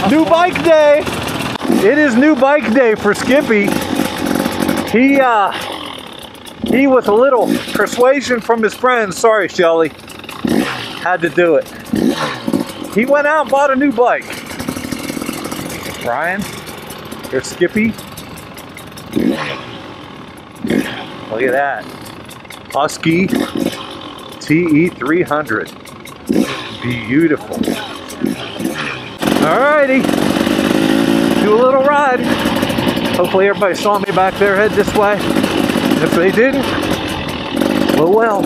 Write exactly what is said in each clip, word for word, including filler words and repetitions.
New bike day. It is new bike day for Skippy. He uh, he with a little persuasion from his friends. Sorry, Shelly. Had to do it. He went out and bought a new bike. Brian, here's Skippy. Look at that. Husky T E three hundred. Beautiful. Alrighty. Do a little ride. Hopefully everybody saw me back there head this way. If they didn't, oh well.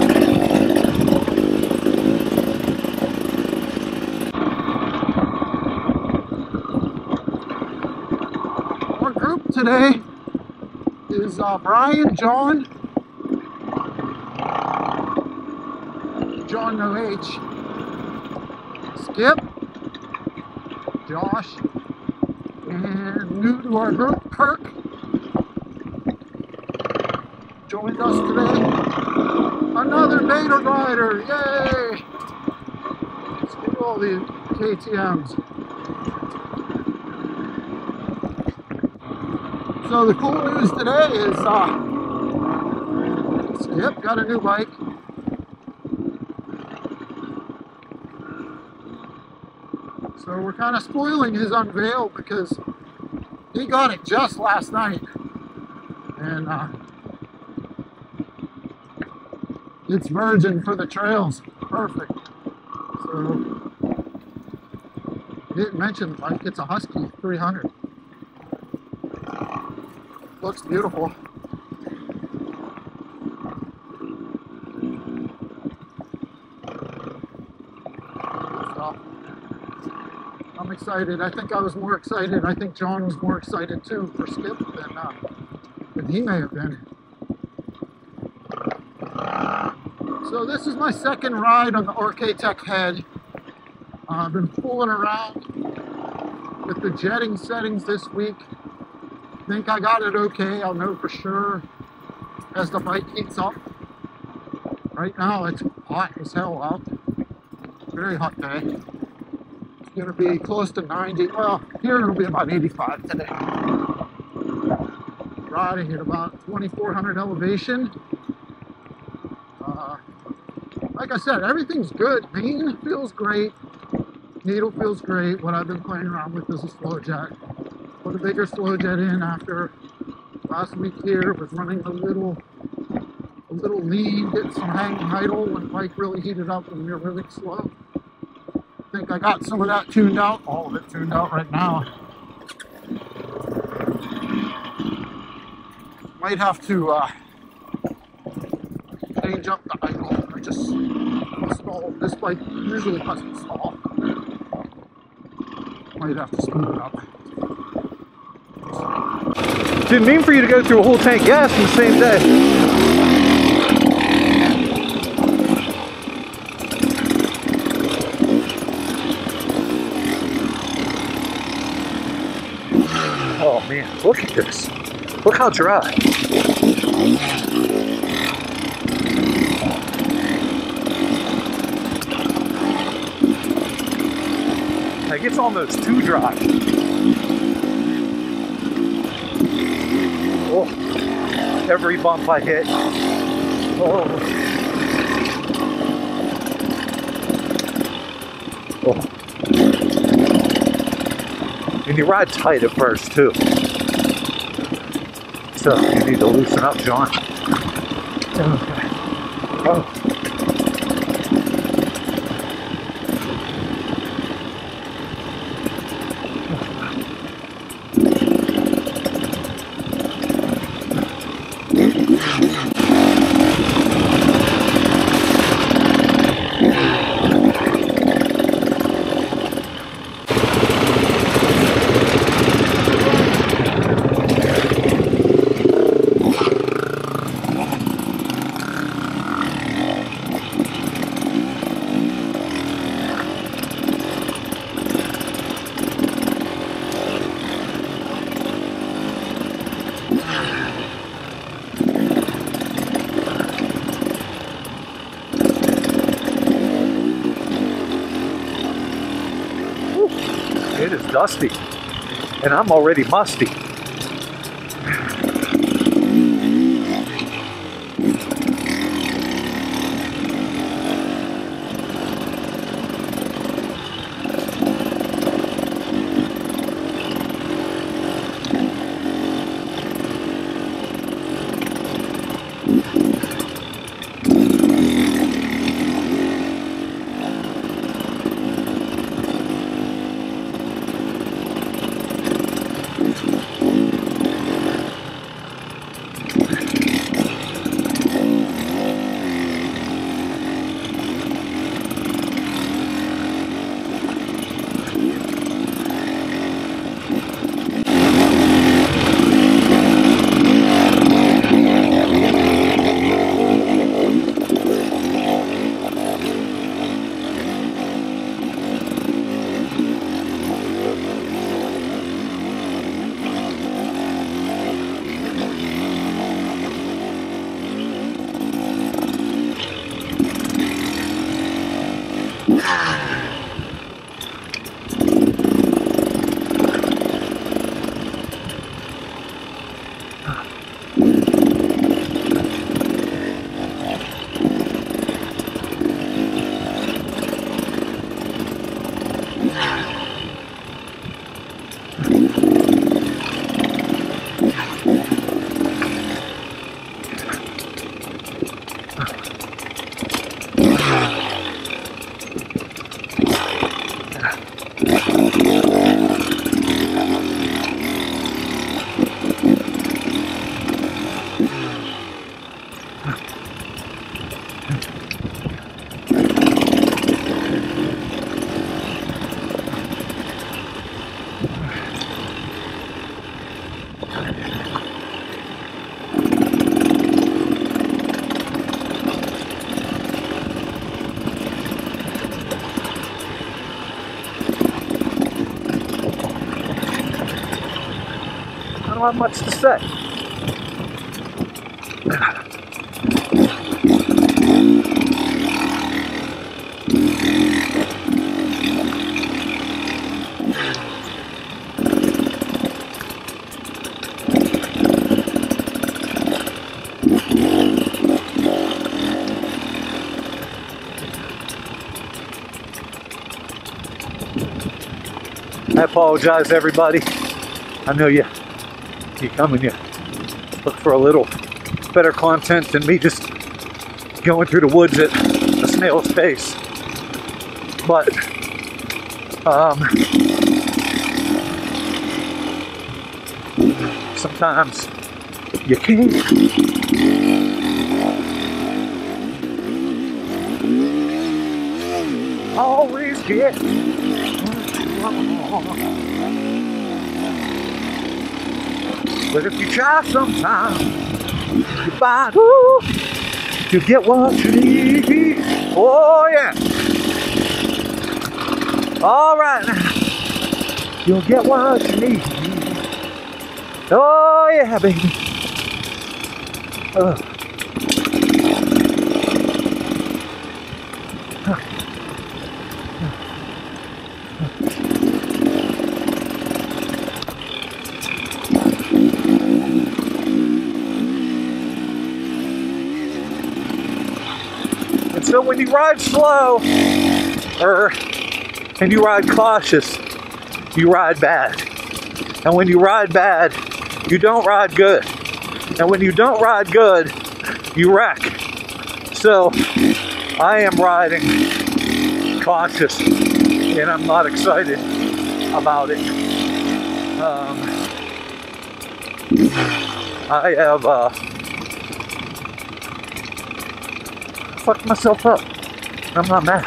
Our group today is uh, Brian, John, John no H, Skip, Josh, and new to our group, Kirk, joined us today. Another beta rider, yay! Let's do all the K T Ms. So the cool news today is uh, Skip got a new bike. So we're kind of spoiling his unveil because he got it just last night. And uh, it's virgin for the trails. Perfect. So he didn't mention like it's a Husky three hundred. Looks beautiful. So, I'm excited. I think I was more excited. I think John was more excited too for Skip than, uh, than he may have been. So this is my second ride on the R K Tech head. Uh, I've been fooling around with the jetting settings this week. I think I got it okay. I'll know for sure as the bike heats up. Right now it's hot as hell out. Very hot day. It's going to be close to ninety. Well, here it'll be about eighty-five today. Riding at about twenty-four hundred elevation. Uh, like I said, everything's good. Mane feels great. Needle feels great. What I've been playing around with is a slow jet. Put a bigger slow jet in after last week here. Was running a little a little lean, getting some hanging idle when the bike really heated up and we were really slow. I think I got some of that tuned out, all of it tuned out right now. Might have to uh, change up the idle. I just stall. This bike usually doesn't stall. Might have to smooth it up. Didn't mean for you to go through a whole tank of gas in the same day. Oh man, look at this. Look how dry. It gets almost too dry. Oh, every bump I hit. Oh. Oh. And you ride tight at first too. So you need to loosen up, John. Okay. Oh. dusty, and I'm already musty. Not much to say. I apologize, everybody. I know you you come and you look for a little better content than me just going through the woods at a snail's pace. But um, sometimes you can't. Always get but if you try sometime, you find, ooh, you get what you need. Oh yeah. All right now, you'll get what you need. Oh yeah, baby. Uh. So when you ride slow, or and you ride cautious, you ride bad. And when you ride bad, you don't ride good. And when you don't ride good, you wreck. So I am riding cautious, and I'm not excited about it. Um, I have uh, fucked myself up. I'm not mad.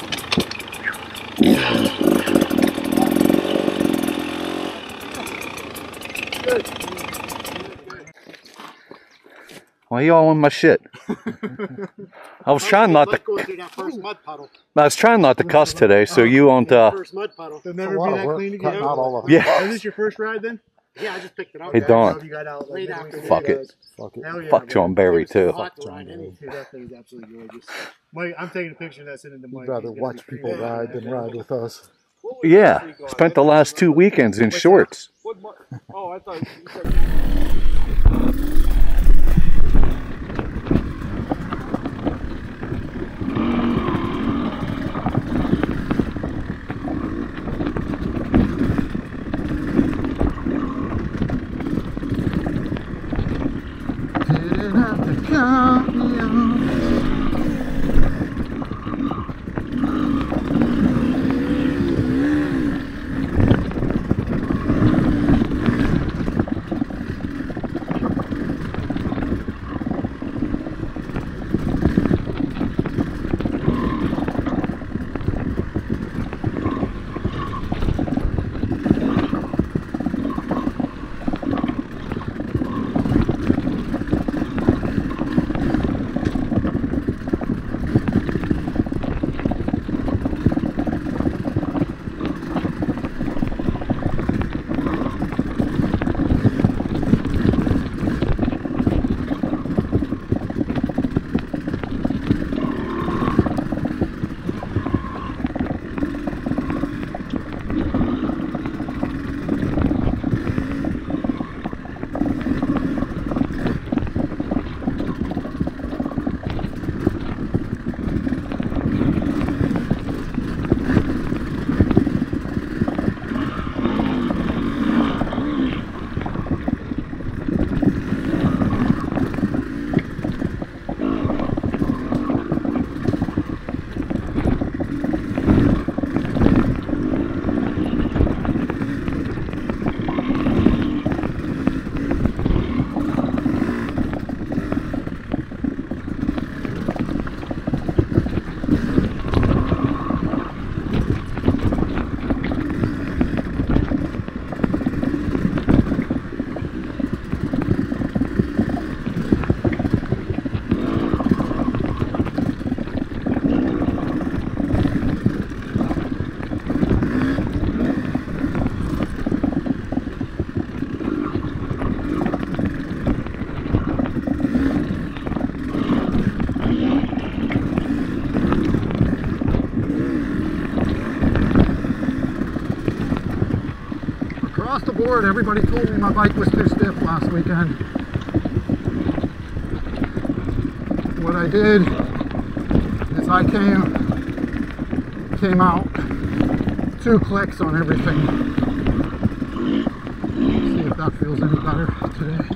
Why you all in my shit? I was trying not to. I was trying not to cuss today, so you won't. Uh, They'll never be that clean again. Yeah. Is this your first ride then? Yeah, I just picked it up. Hey Don. Like, Fuck it. Fuck it. Yeah, Fuck John Barry too. Fuck John Barry. Dude, that thing is absolutely gorgeous. Mike, I'm taking a picture of that sitting in the mic. You'd rather watch people ride than ride with us. Yeah, spent the last two weekends in shorts. Oh, I thought you said... Didn't have to count me out. Across the board, everybody told me my bike was too stiff last weekend. What I did is I came came out two clicks on everything. See if that feels any better today.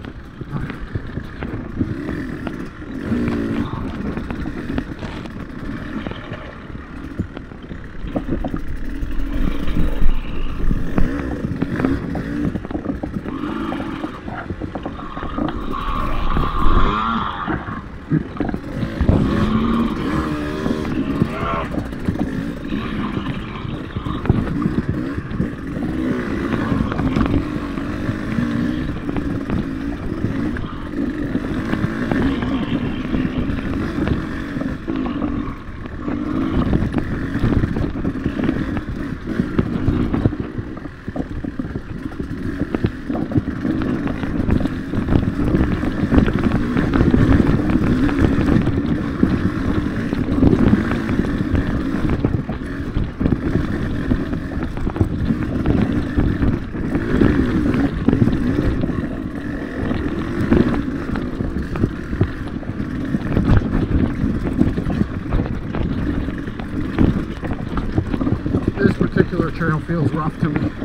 Trail feels rough to me.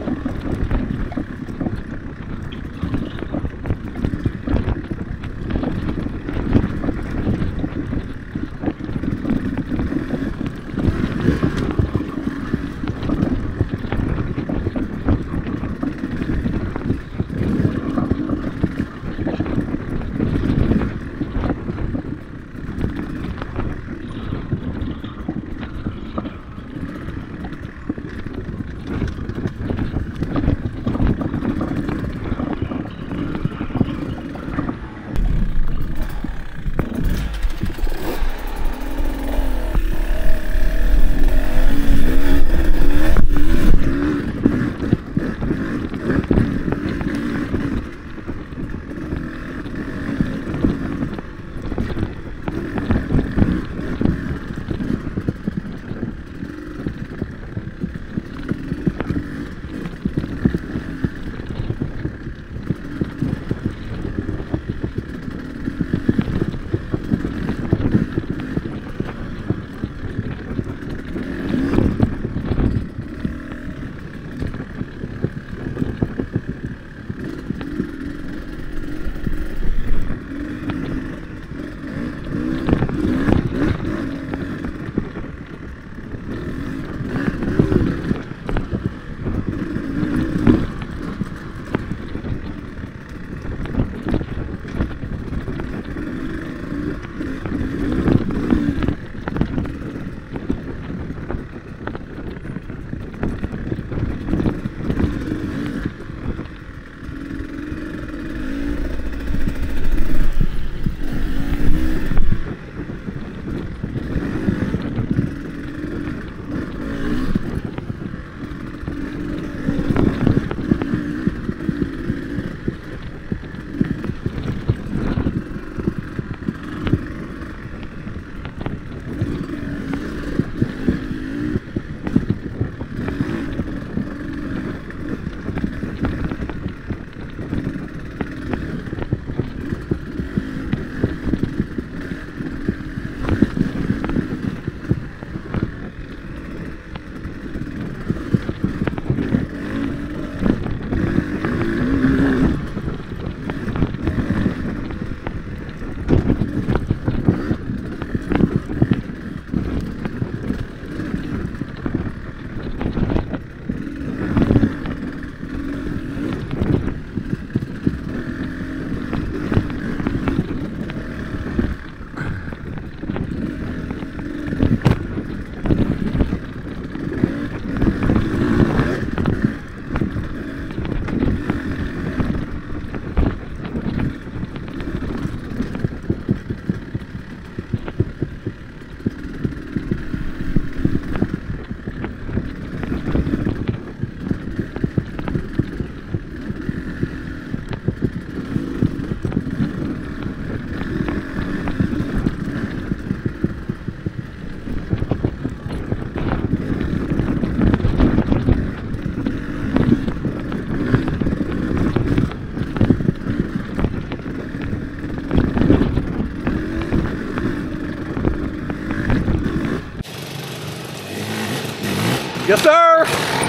Yes, sir.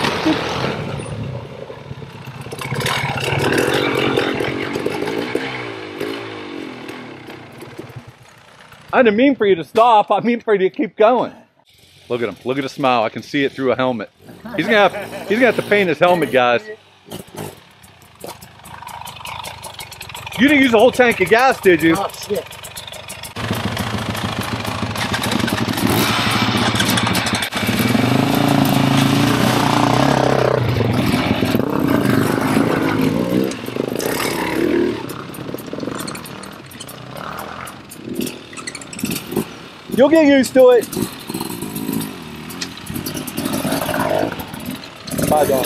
I didn't mean for you to stop. I mean for you to keep going. Look at him. Look at his smile. I can see it through a helmet. He's gonna have. He's gonna have to paint his helmet, guys. You didn't use a whole tank of gas, did you? Oh, shit. You'll get used to it. Bye, dog.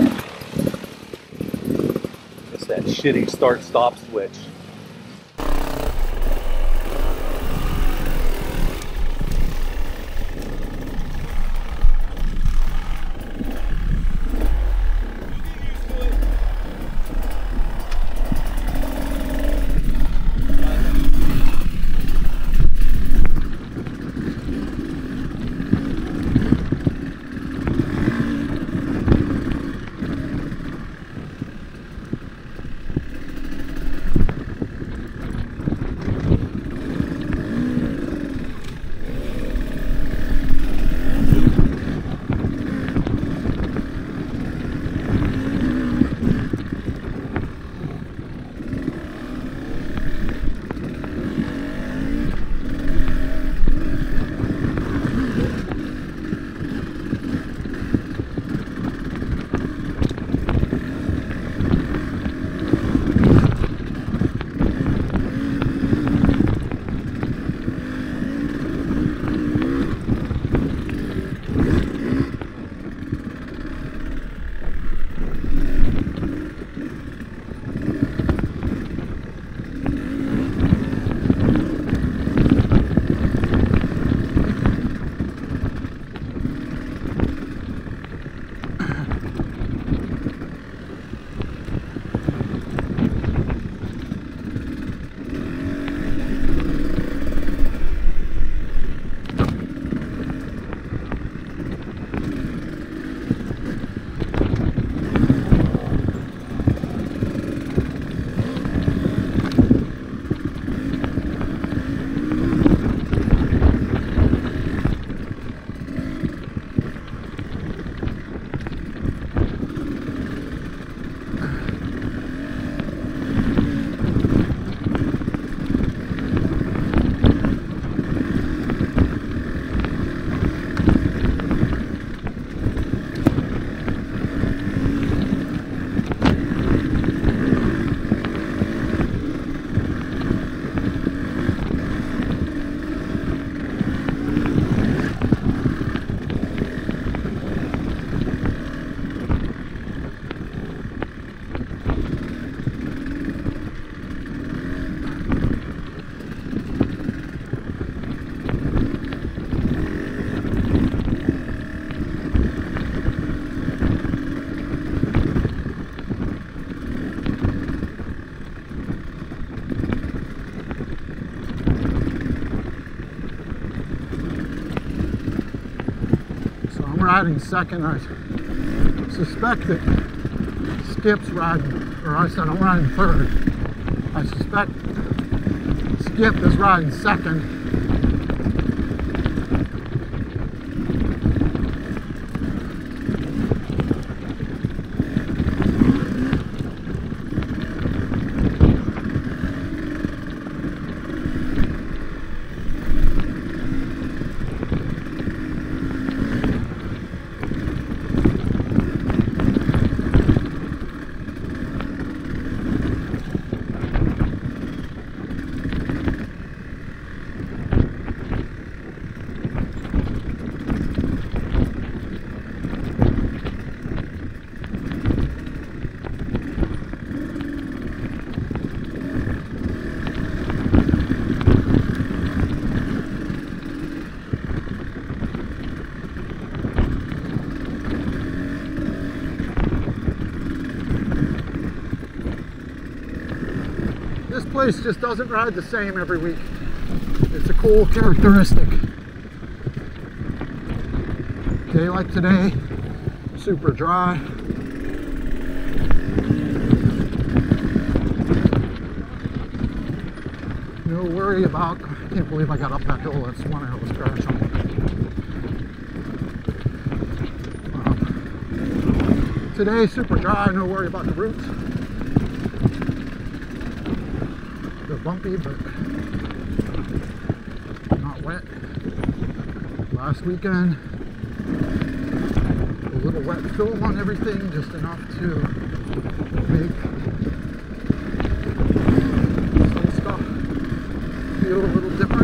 It's that shitty start-stop switch. Riding second. I suspect that Skip's riding, or I said I'm riding third. I suspect Skip is riding second. This place just doesn't ride the same every week. It's a cool characteristic. Okay, like today, super dry. No worry about, I can't believe I got up that hill. That's one I was crashing. Um, today, super dry, no worry about the roots. They're bumpy, but not wet. Last weekend, a little wet film on everything, just enough to make some stuff feel a little different.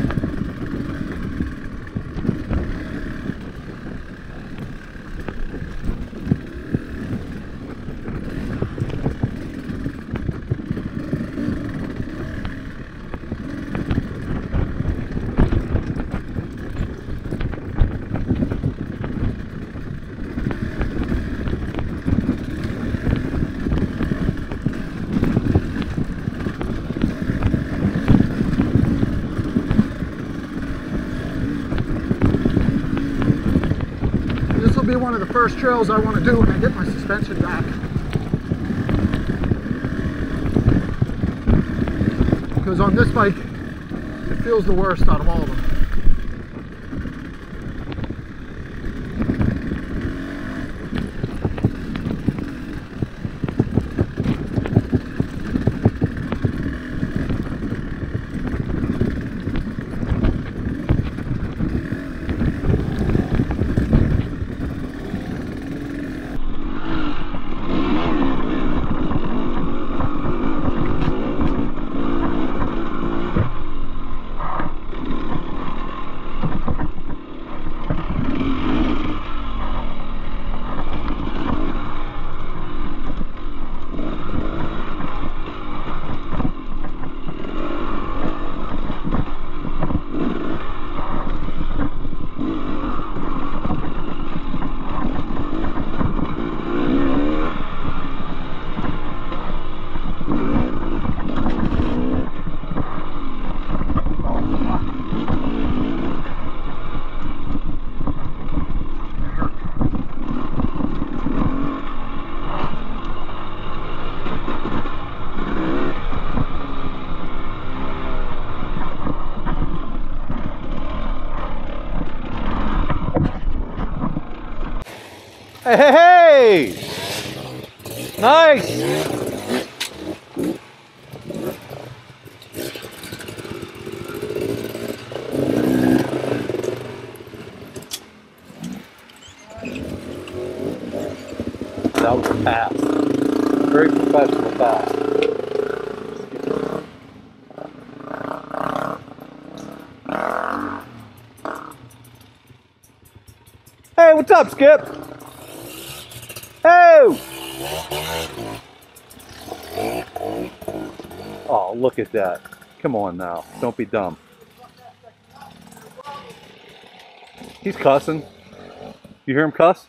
Be one of the first trails I want to do when I get my suspension back, because on this bike it feels the worst out of all of them. Hey, hey, hey! Nice! That was a pass. Very professional pass. Hey, what's up, Skip? Hey! Oh, look at that. Come on now. Don't be dumb. He's cussing. You hear him cuss?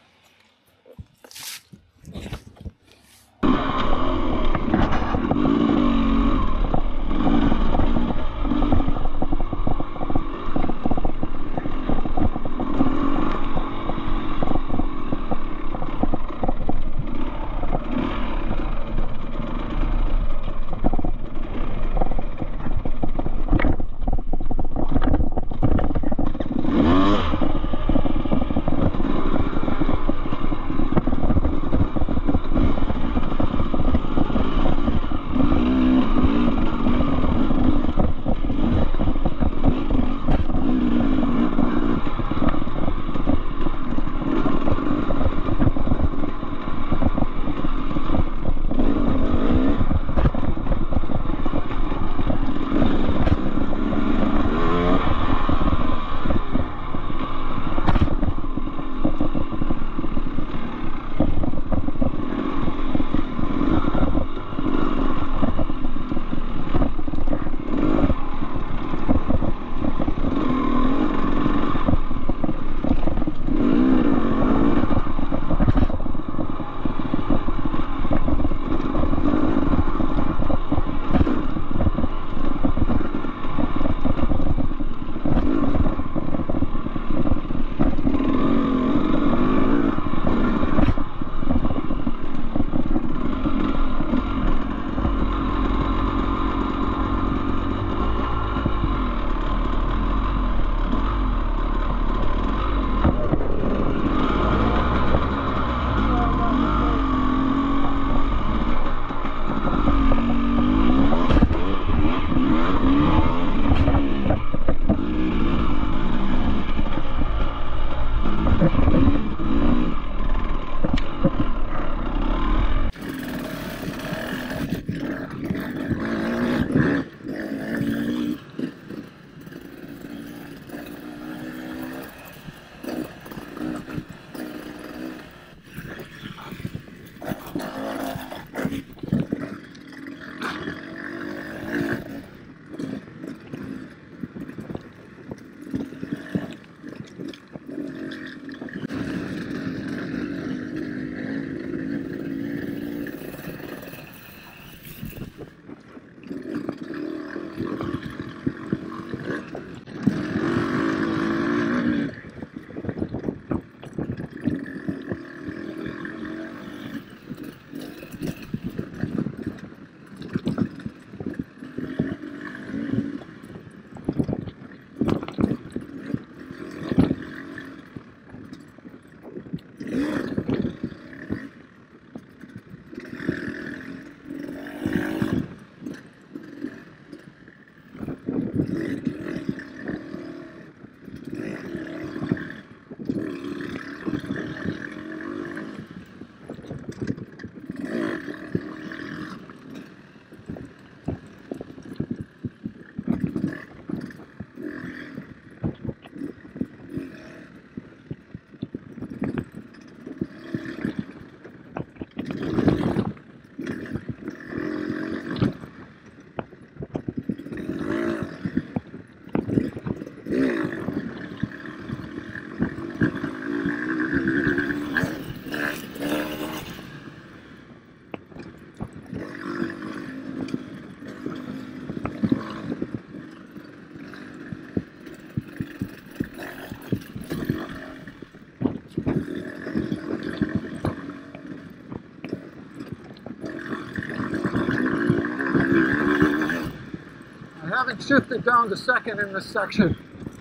Shifted down to second in this section.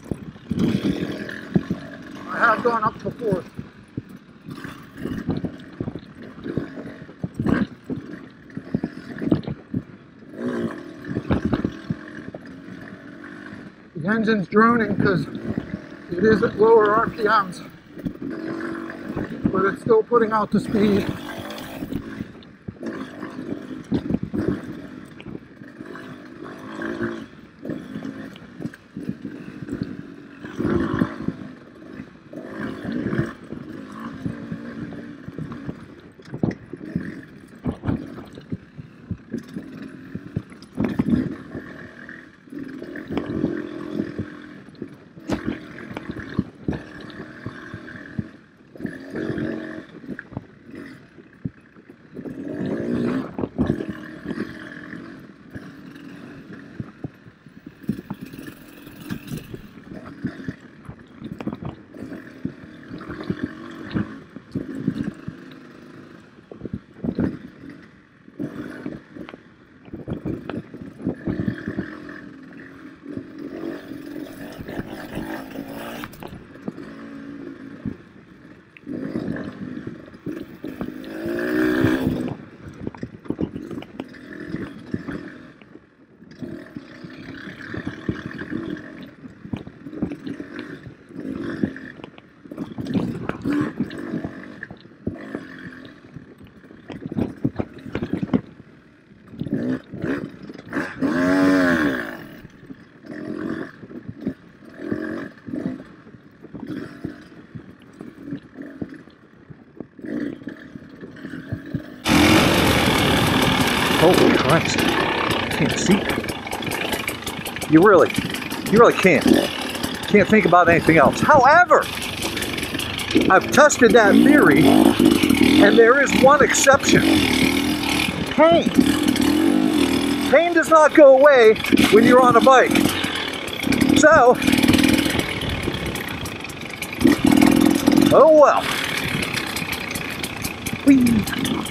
I have gone up to fourth. The engine's droning because it is at lower R P Ms, but it's still putting out the speed. Holy Christ, can't see. You really, you really can't. Can't think about anything else. However, I've tested that theory, and there is one exception. Pain. Pain does not go away when you're on a bike. So, oh well. Whee.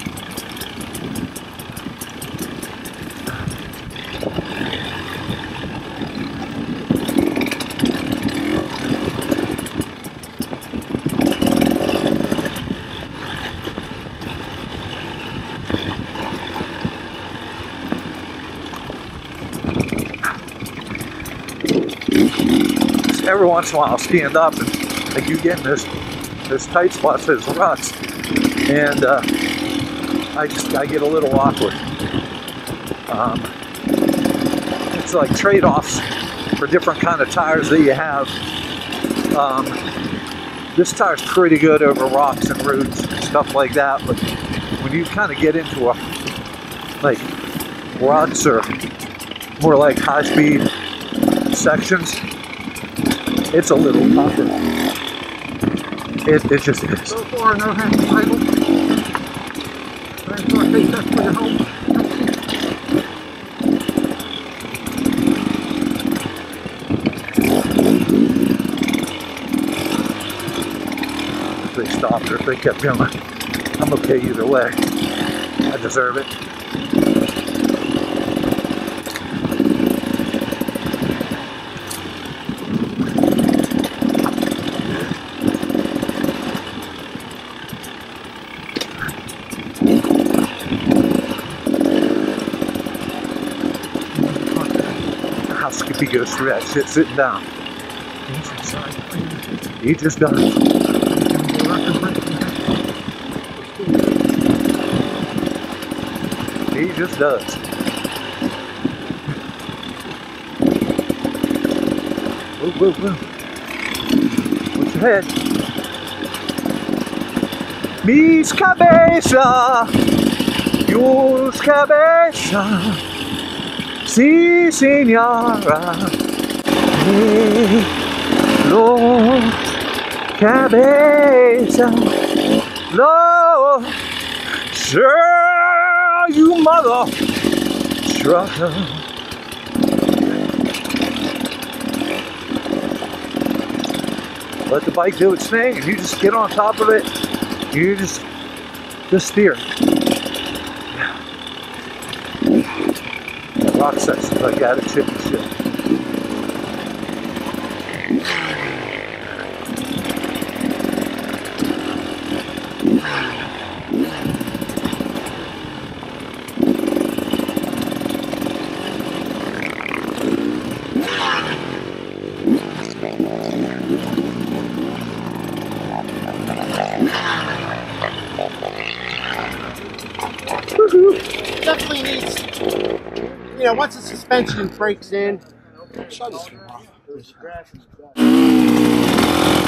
Every once in a while I'll stand up and I do get in this, this tight spot, there's ruts, and uh, I just I get a little awkward. Um, it's like trade-offs for different kind of tires that you have. Um, this tire's pretty good over rocks and roots and stuff like that, but when you kind of get into a like ruts or more like high-speed sections, it's a little tougher. It, it just is. So far, no hand title. Thanks for taking that for your home. If they stopped or if they kept going, I'm okay either way. I deserve it. How Skippy goes through that shit sitting down. He just does. He just does. Whoa, whoa, whoa. What's your head? Mis cabeza, tus cabeza. Sí, señora. Mi lo cabeza. Lo. Sure, you mother trucker. Let the bike do its thing, and you just get on top of it. You just, just steer. Rock sections like that, it's shit and shit. Definitely needs, you know, once the suspension breaks in, shut this off. There's grass in the back.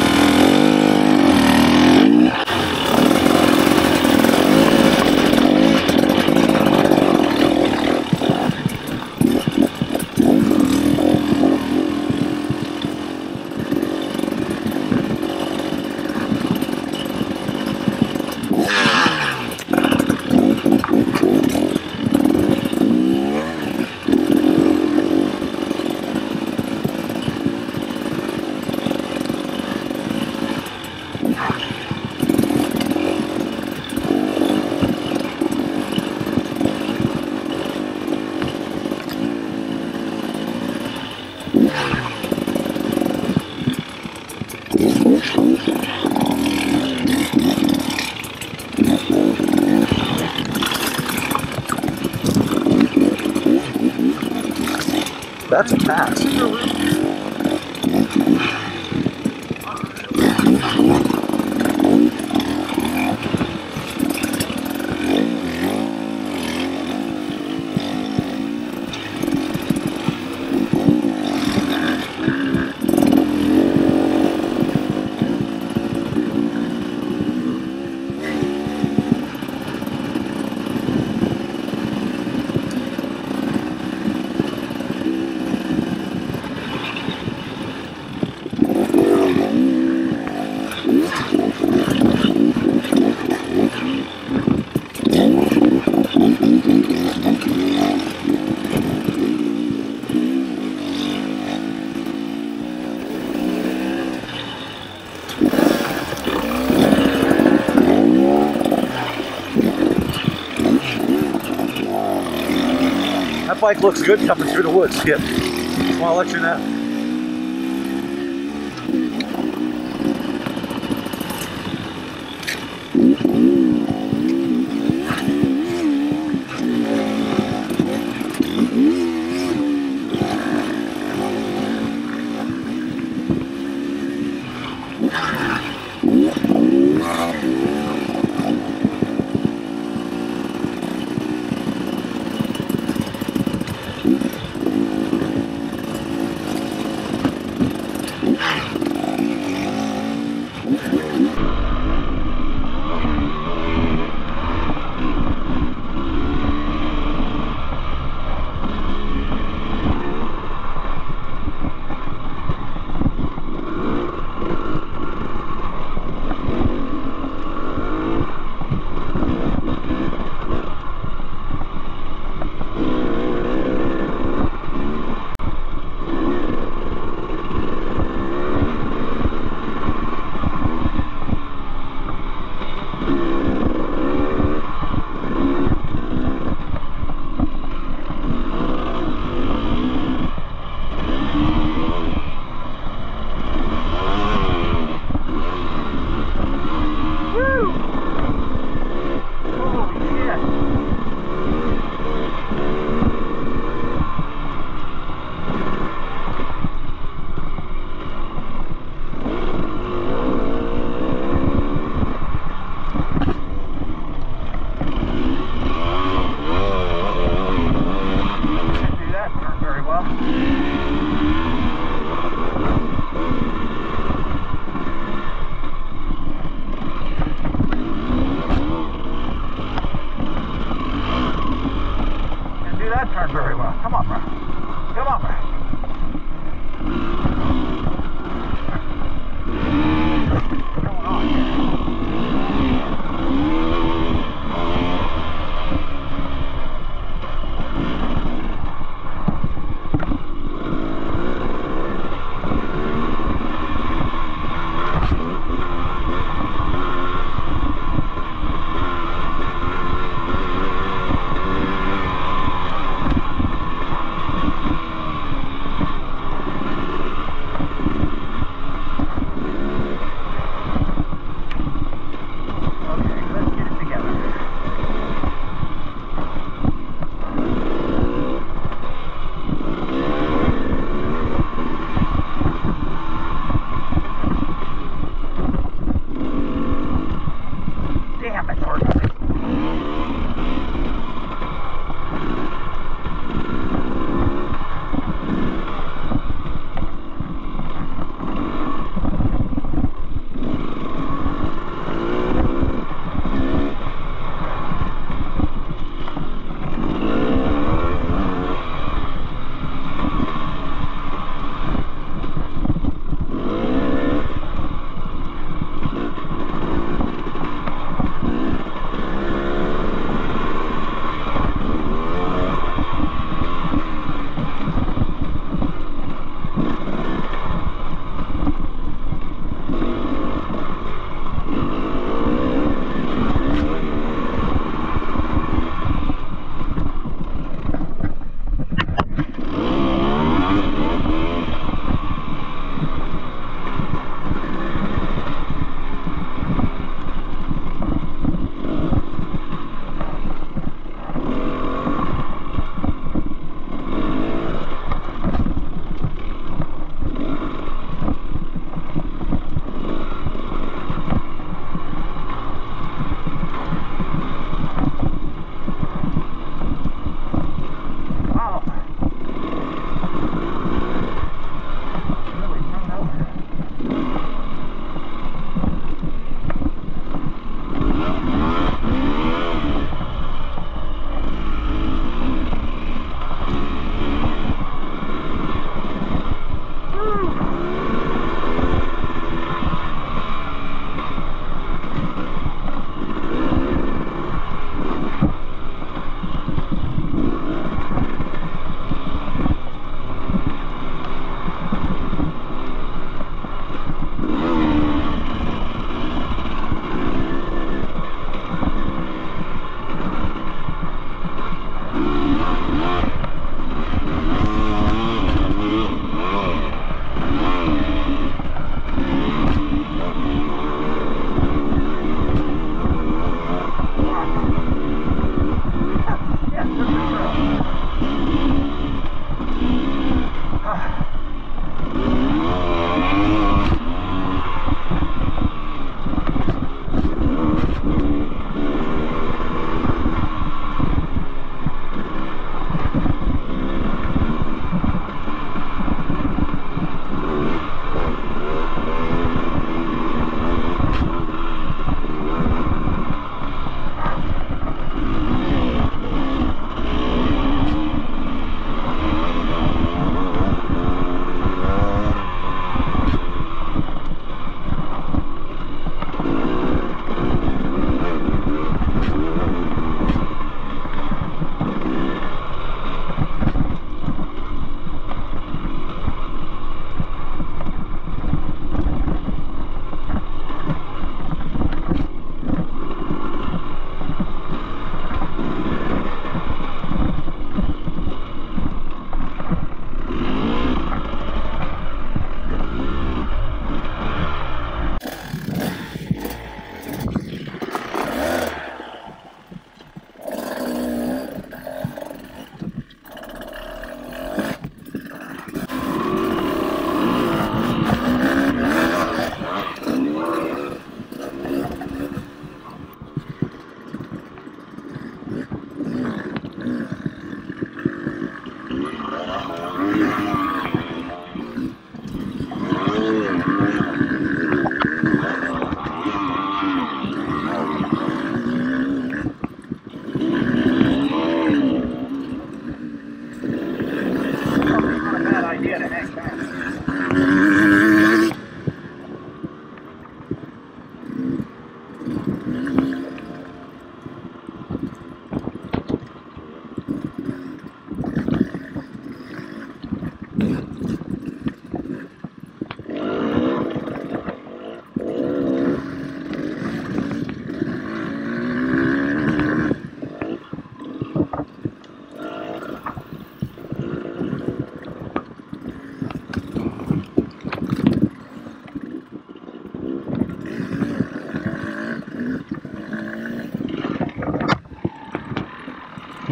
That's a pass. That bike looks good coming through the woods, Skip. Just want to let you know. that turn very well. Come on, bro. Come on, bro. What's going on here?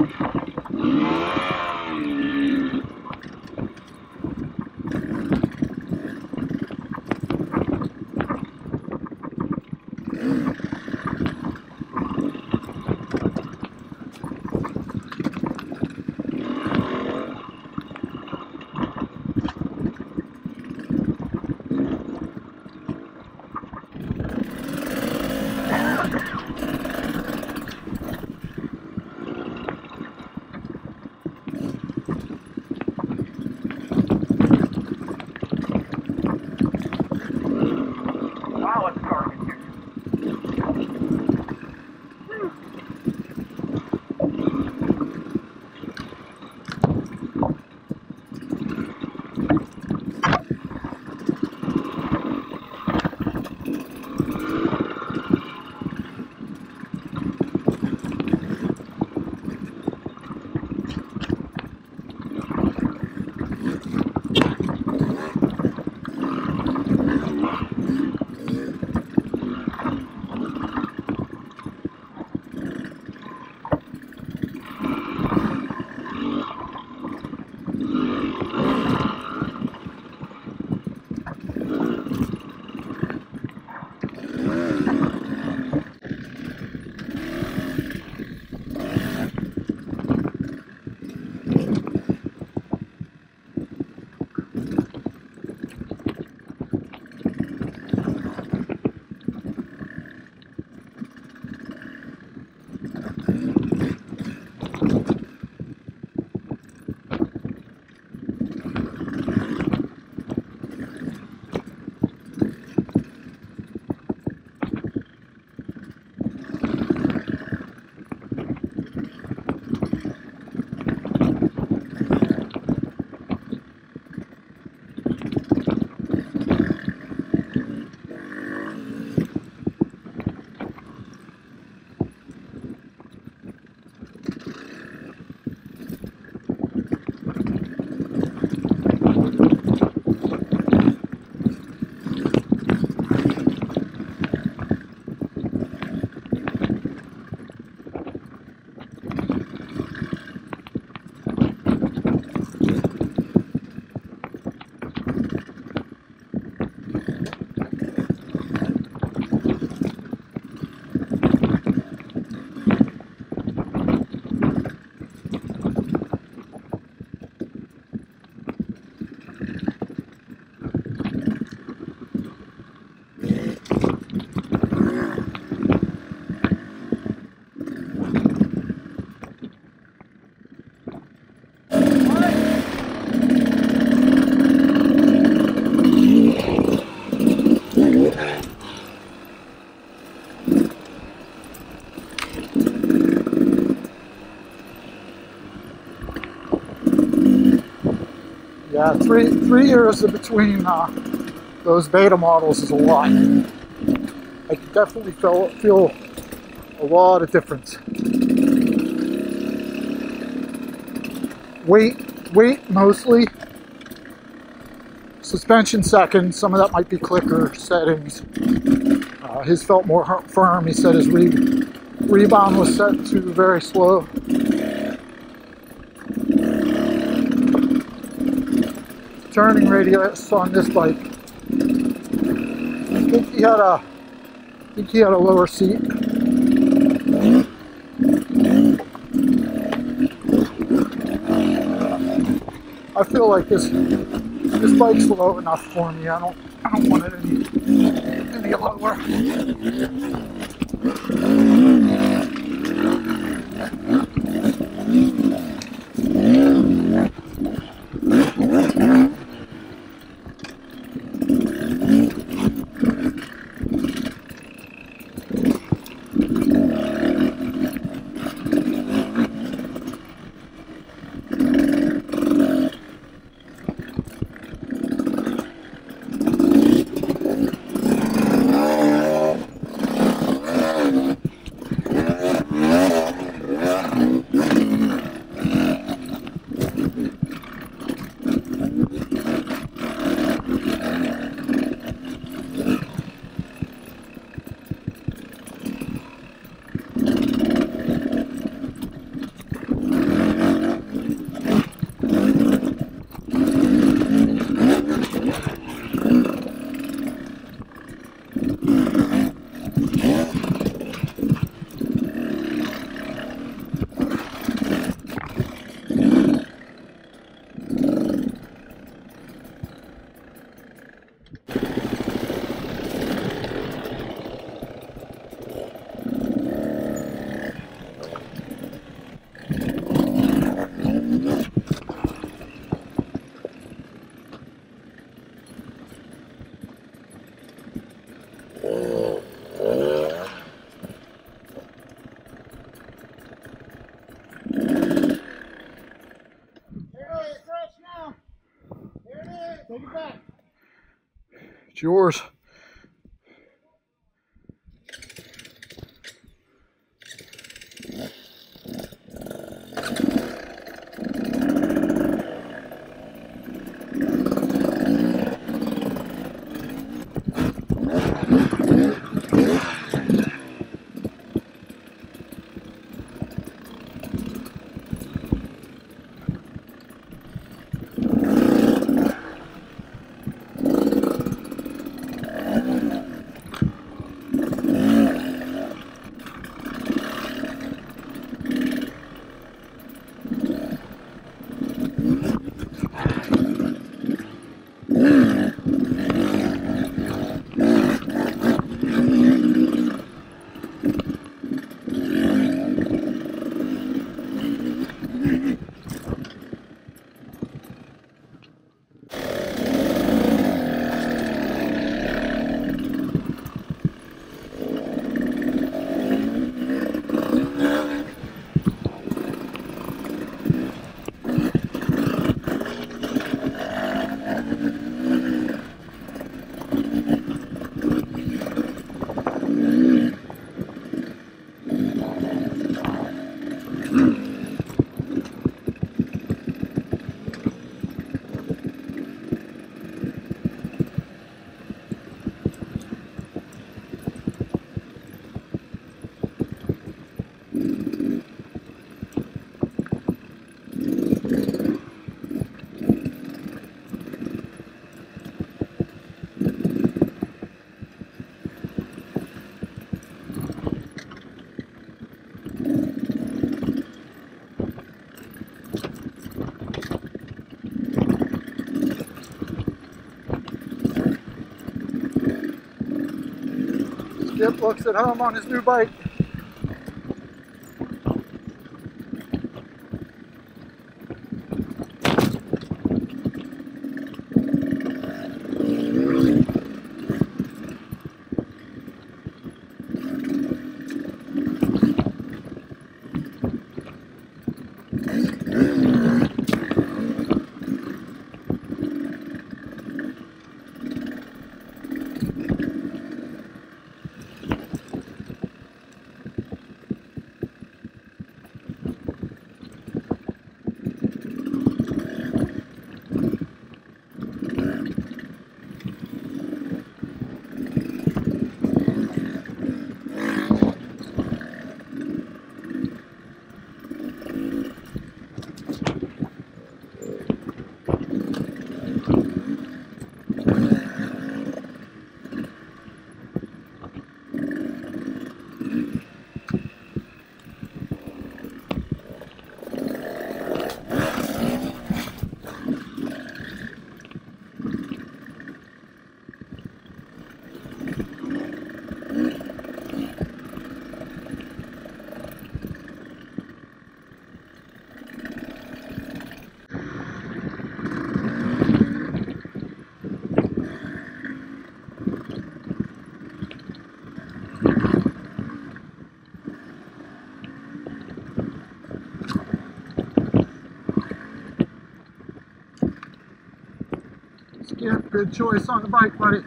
Yeah, three three years in between uh, those beta models is a lot. I can definitely feel feel a lot of difference. Weight, weight mostly. Suspension second. Some of that might be clicker settings. Uh, his felt more firm. He said his re rebound was set to very slow. Turning radius on this bike. I think he had a, I think he had a lower seat. I feel like this this bike's low enough for me. I don't I don't want it any any lower. Take it back. It's yours. Skip looks at home on his new bike. Skip, good choice on the bike, buddy.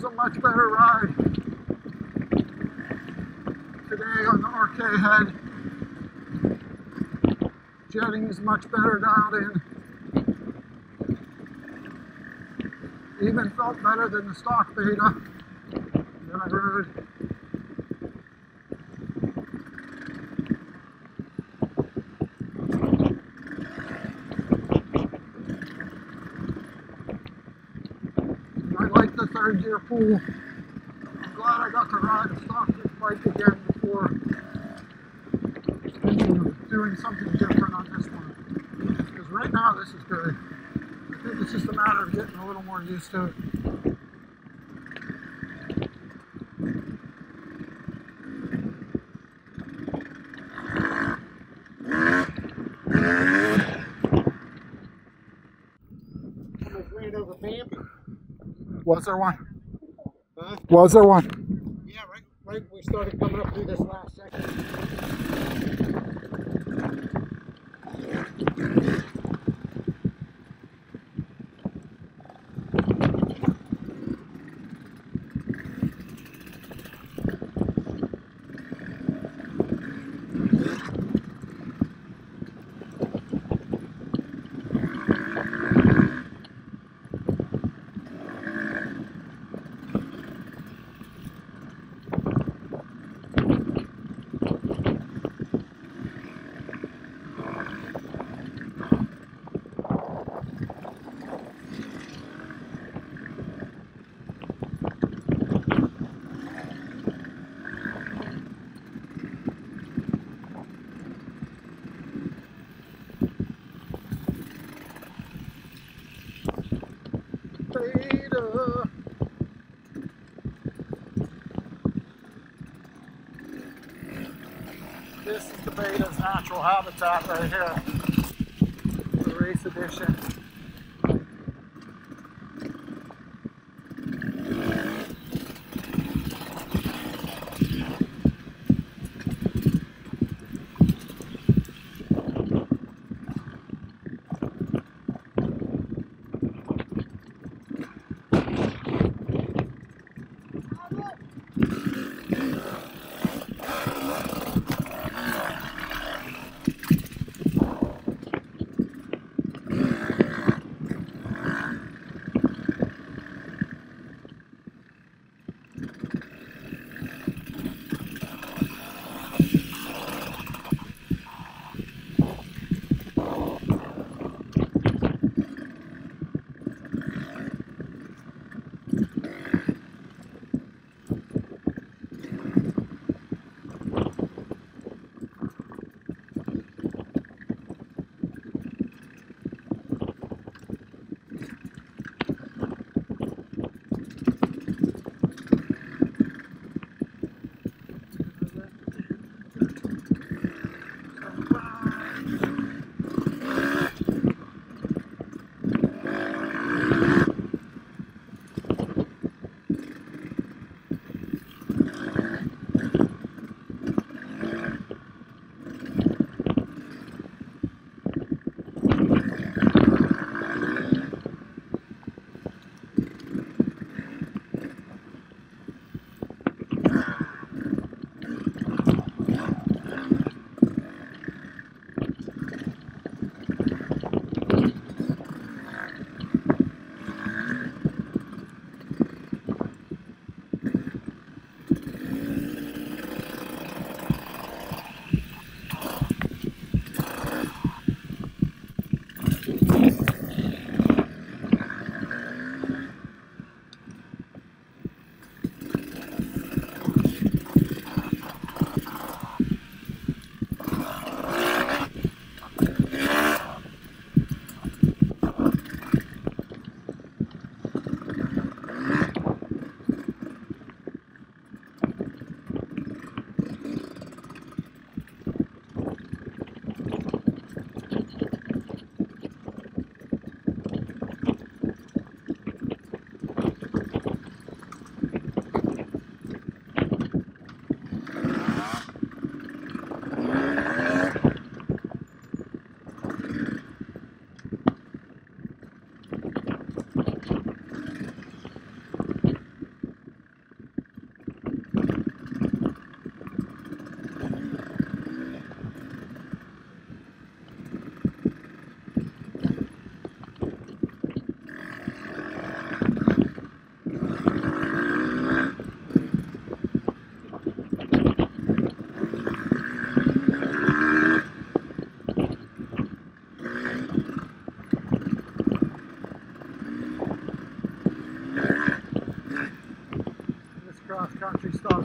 a much better ride today on the R K head. Jetting is much better dialed in. Even felt better than the stock beta that I rode. I like the third gear pool. I'm glad I got to ride a stock bike again before thinking of doing something different on this one. Because right now this is good. I think it's just a matter of getting a little more used to it. Almost ran over Bambi. Was there one? Huh? Was there one? Yeah, right, right when we started coming up through this last section. Beta. This is the beta's natural habitat right here. The race edition.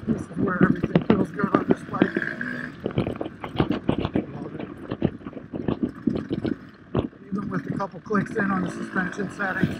This is where everything feels good on this bike. Even with a couple clicks in on the suspension settings.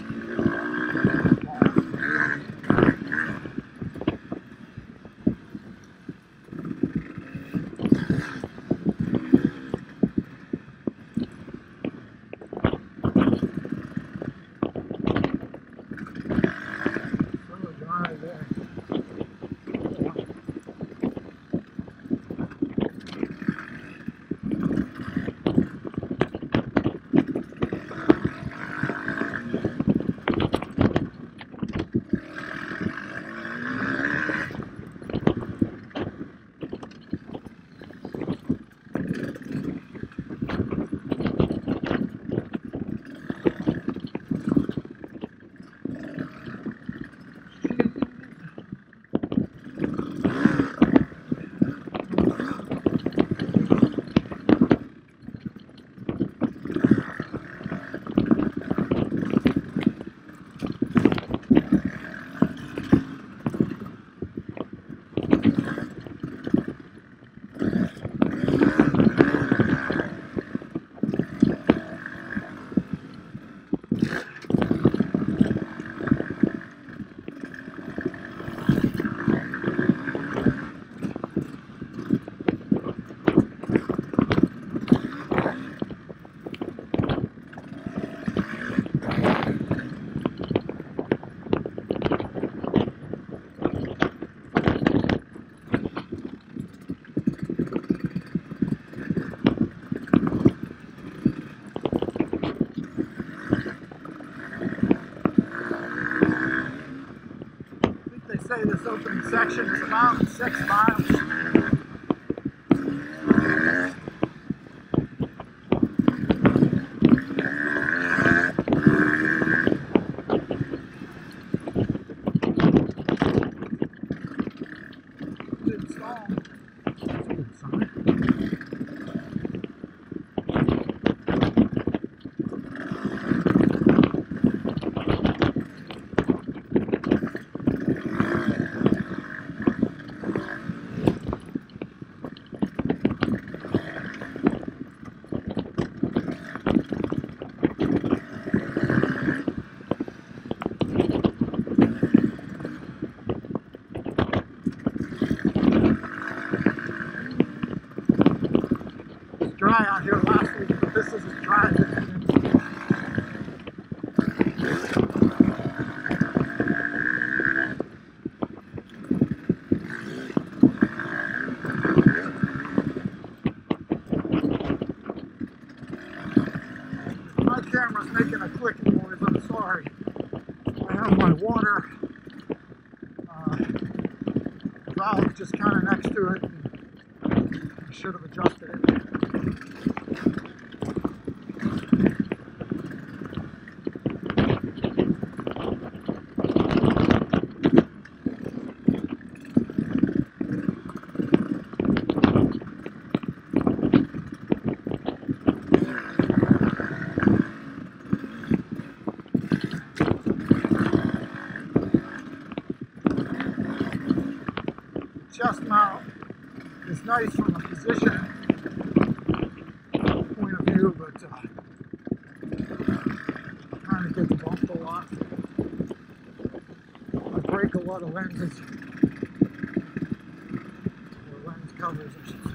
Say this opening section is about six miles. Good song. That's a good sign. Dry out here last week, but this is as dry as it's been. My camera's making a clicking noise, I'm sorry. I have my water uh, valve just kind of next to it. I should have adjusted it. Chest mount is nice from a position point of view, but uh, kind of gets bumped a lot. I break a lot of lenses, or lens covers, I should say.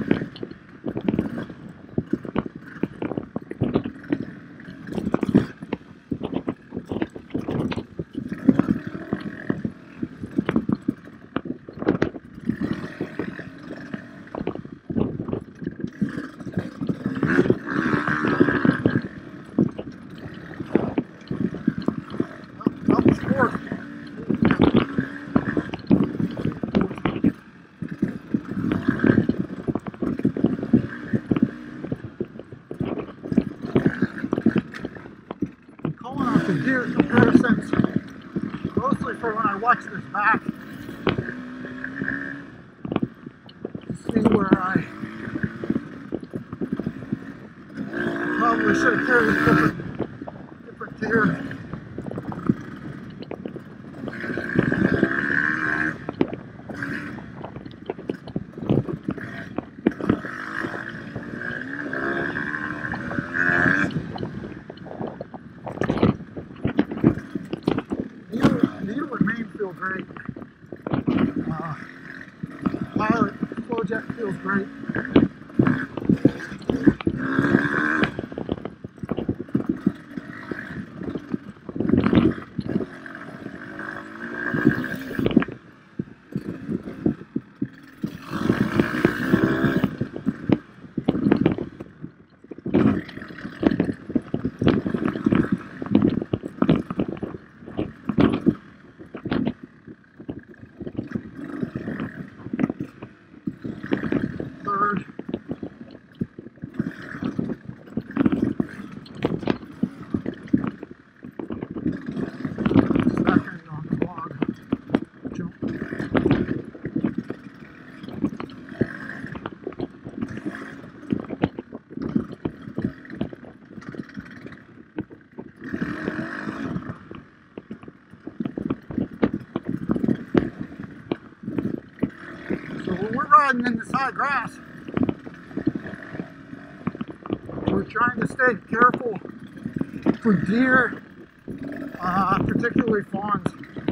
The gear comparisons, mostly for when I watch this back, to see where I probably should have carried a different, different gear. great. Uh, pilot flow jet feels great. In this high grass, we're trying to stay careful for deer, uh, particularly fawns.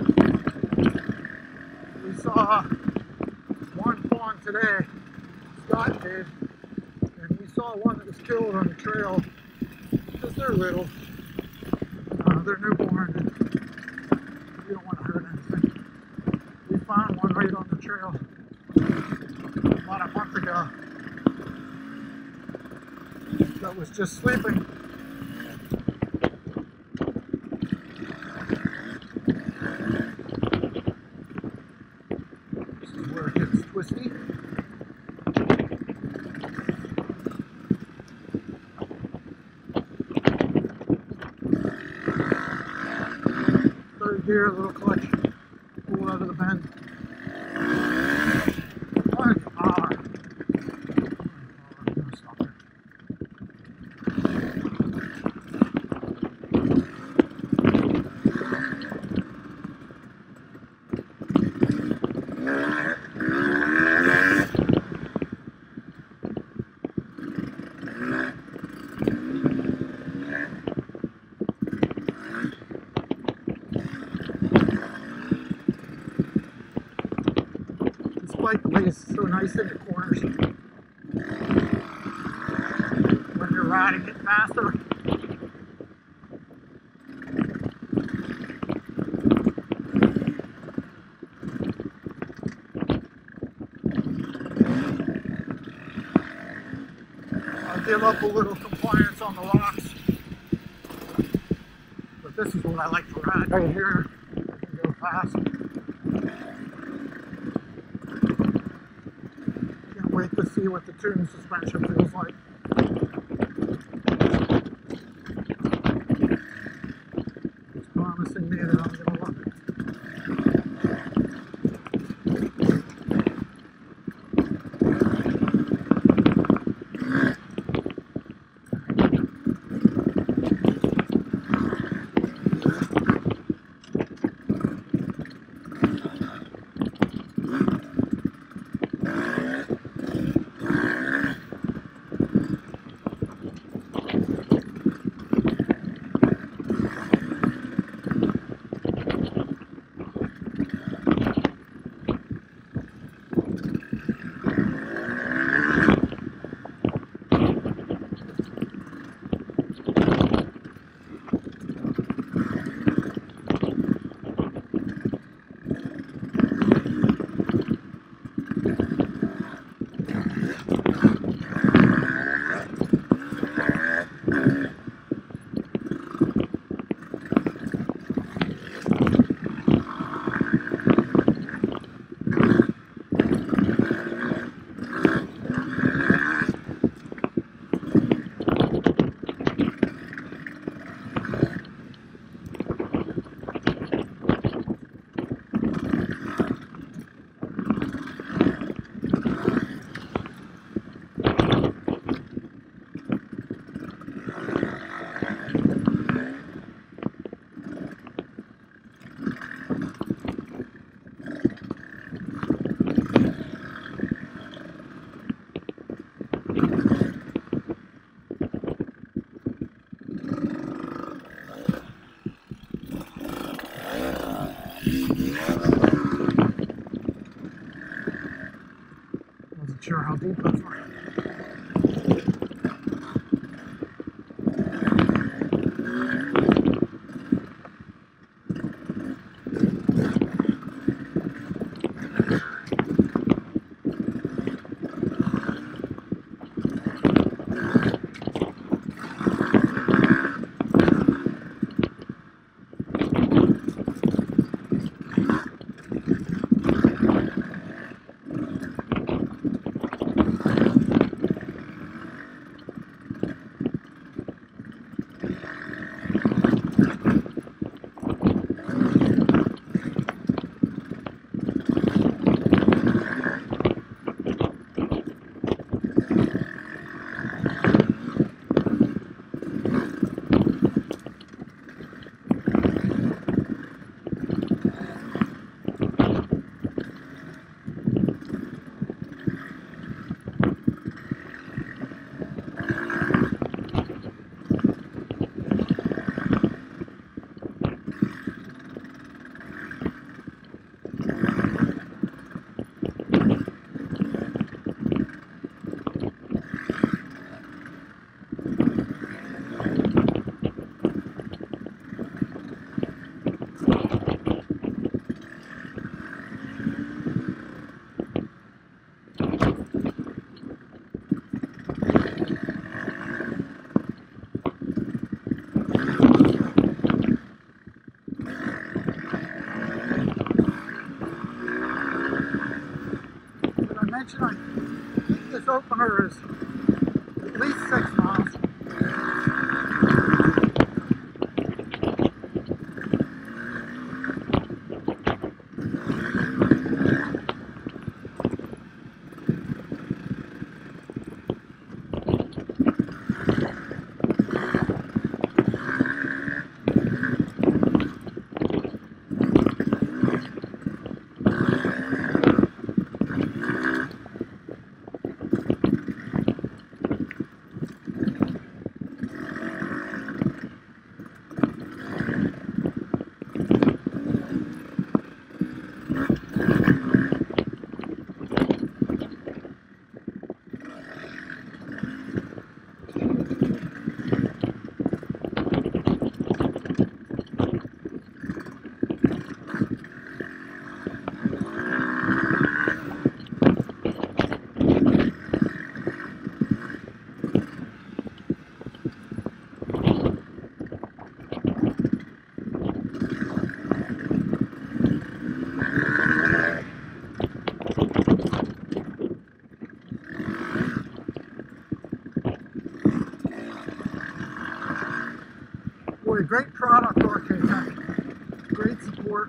We saw one fawn today, Scott did, and we saw one that was killed on the trail because they're little, uh, they're newborn, and we don't want to hurt anything. We found one right on the trail about a month ago that was just sleeping. This is where it gets twisty. Third gear, a little clutch, pull out of the bend. Bike lays so nice in the corners when you're riding it faster. I'll give up a little compliance on the rocks, but this is what I like to ride right here. I can go fast. Wait to see what the tune suspension feels like. It's promising me that I'm going to love it. Yeah. sure how deep those were. I think this opener is at least six miles. Boy, great product, R K Tech. Great support.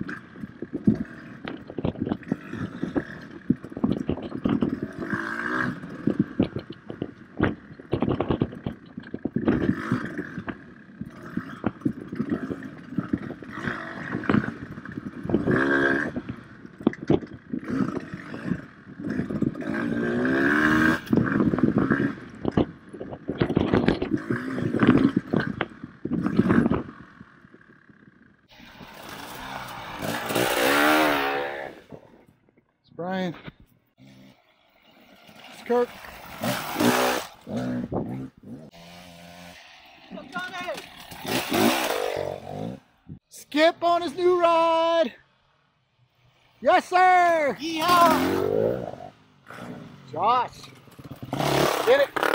Brian. It's Kirk. Skip on his new ride. Yes, sir. Yeehaw. Josh. Get it.